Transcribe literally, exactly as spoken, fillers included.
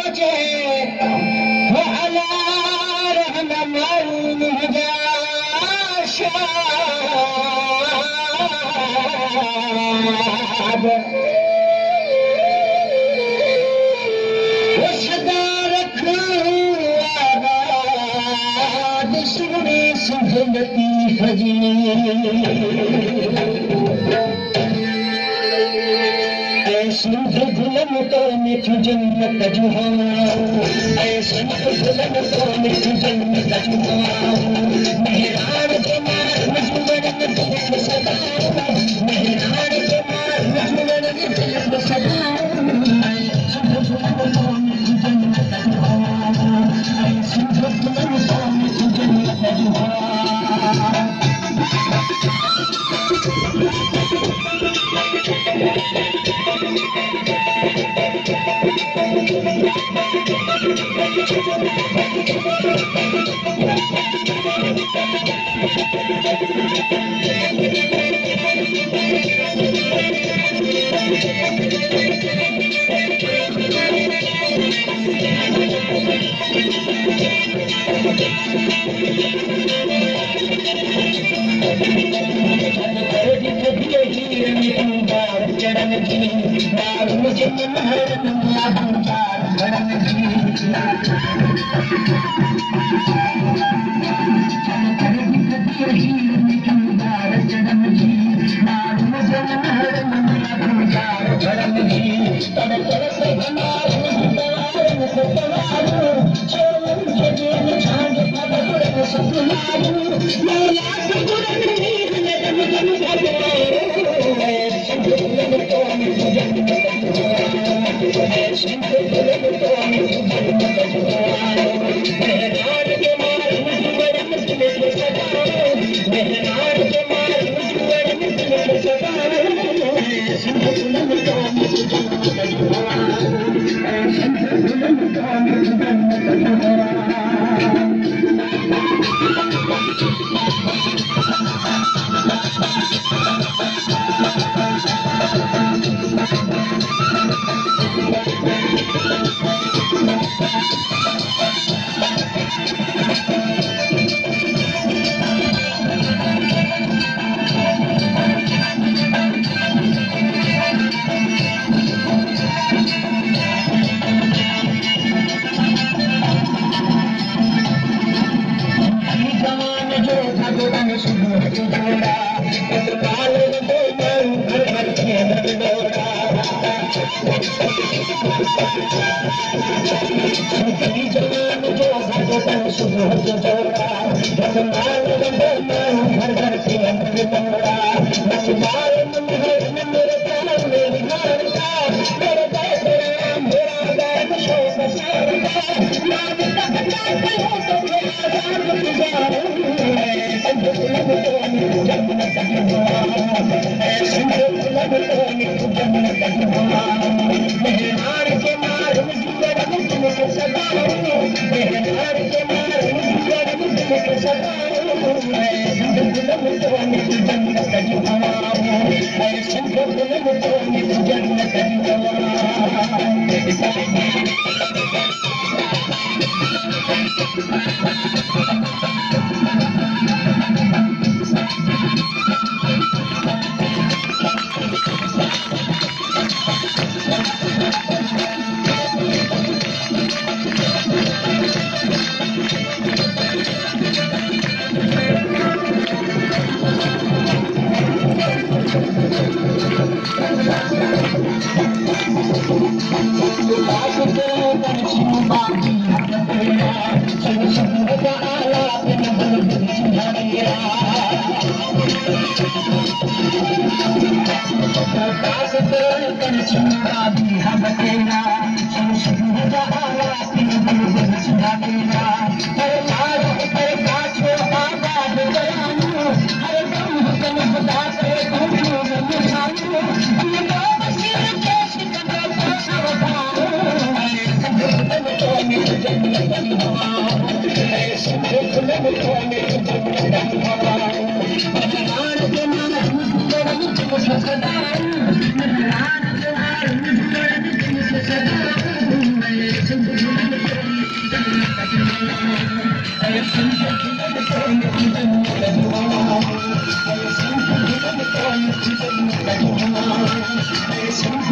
पहुंचे वो अला रहनुमाई मुजाशाद वो सदा रखूं आबाद सुने सुभगती फजी संत गुलम तो मिठू जन्नत जुहाओ ऐ संत गुलम तो मिठू जन्नत जुहाओ मेहरान के मार मजूमन में दिल में सदाओ मेहरान के मार मजूमन में दिल में सदाओ ऐ संत गुलम तो मिठू जन्नत जुहाओ ऐ संत गुलम तो मिठू जन्नत जुहाओ चढ़न जी मार मुझे मनहरन मार भरन जी चढ़न जी मार मुझे मनहरन मार भरन जी तड़ तड़ से हमार मुझवार मुझवार चोलन के दिन झांग पगड़ सपनारू मौला सगुरन नीर में दम दम भगवान संत गुलम तो मिठू जन्नत जुहाओ संत गुलम तो मिठू जन्नत जुहाओ मेहरान के मार मुझवरन दिल में सदाओ मेहरान के मार मुझवरन दिल में सदाओ संत गुलम तो मिठू जन्नत जुहाओ संत गुलम तो मिठू जन्नत जुहाओ घर घर के अंदर मोरा नचवाए मनहर मेरे प्यार मेरी हार का मेरे पैसे मेरा बैग शोक सार का नाम तक जाते हो तो आजाद गुजारो संत गुलम तो मिठू जन्नत जुहाओ संत गुलम तो मिठू जन्नत जुहाओ मेहरान के मार मुझवरन दिल में सदाओ मेहरान के मार मुझवरन दिल में सदाओ संत गुलम तो मिठू जन्नत जुहाओ संत गुलम तो मिठू जन्नत Thank you. Thank you.